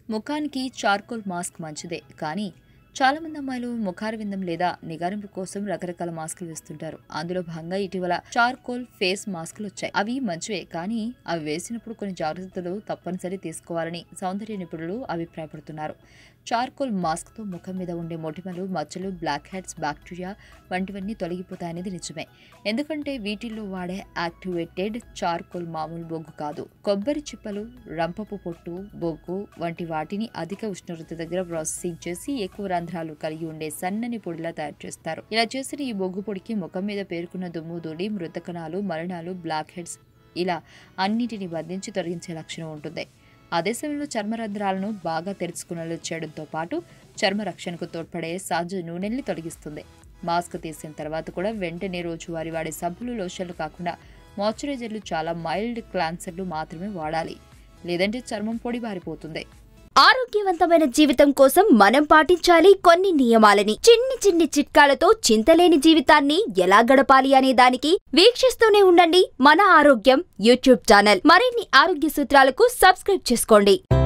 ముఖానికి charcoal mask మంచిదే, కానీ చాలా మంది అమ్మాయిలు ముఖారవిందం లేదా నిగారింపు కోసం రకరకాల మాస్కులు వేస్తుంటారు. అందులో భాగంగా ఇటీవల చార్కోల్ ఫేస్ మాస్కులు వచ్చాయి. అవి మంచివే, కానీ అవి వేసినప్పుడు కొన్ని జాగ్రత్తలు తప్పనిసరి తీసుకోవాలని సౌందర్య నిపుణులు అభిప్రాయపడుతున్నారు. చార్కోల్ మాస్క్ తో ముఖం మీద ఉండే మొటిమలు, మచ్చలు, బ్లాక్ హెడ్స్, బ్యాక్టీరియా వంటివన్నీ తొలగిపోతాయనేది నిజమే. ఎందుకంటే వీటిల్లో వాడే యాక్టివేటెడ్ చార్కోల్ మామూలు బొగ్గు కాదు. కొబ్బరి చిప్పలు, రంపపు పొట్టు, బొగ్గు వంటి వాటిని అధిక ఉష్ణోగ్రత దగ్గర ప్రాసెసింగ్ చేసి ఎక్కువ రంధ్రాలు కలిగి ఉండే సన్నని పొడిలా తయారు చేస్తారు. ఇలా చేసిన ఈ బొగ్గు పొడికి ముఖం మీద పేరుకున్న దుమ్ము, ధూళి, మృత కణాలు, మలినాలు, బ్లాక్ హెడ్స్ ఇలా అన్నిటిని బంధించి తొలగించే లక్షణం ఉంటుంది. అదే సమయంలో చర్మరంధ్రాలను బాగా తెరుచుకునేలా చేయడంతో పాటు చర్మ రక్షణకు తోడ్పడే సహజ నూనెల్ని తొలగిస్తుంది. మాస్క్ తీసిన తర్వాత కూడా వెంటనే రోజువారీ వాడే సబ్బులు, లోషన్లు కాకుండా మాయిశ్చరైజర్లు, చాలా మైల్డ్ క్లాన్సర్లు మాత్రమే వాడాలి. లేదంటే చర్మం పొడి బారిపోతుంది. ఆరోగ్యవంతమైన జీవితం కోసం మనం పాటించాలి కొన్ని నియమాలని. చిన్ని చిన్ని చిట్కాలతో చింతలేని జీవితాన్ని ఎలా గడపాలి అనే దానికి వీక్షిస్తూనే ఉండండి మన ఆరోగ్యం యూట్యూబ్ ఛానల్. మరిన్ని ఆరోగ్య సూత్రాలకు సబ్స్క్రైబ్ చేసుకోండి.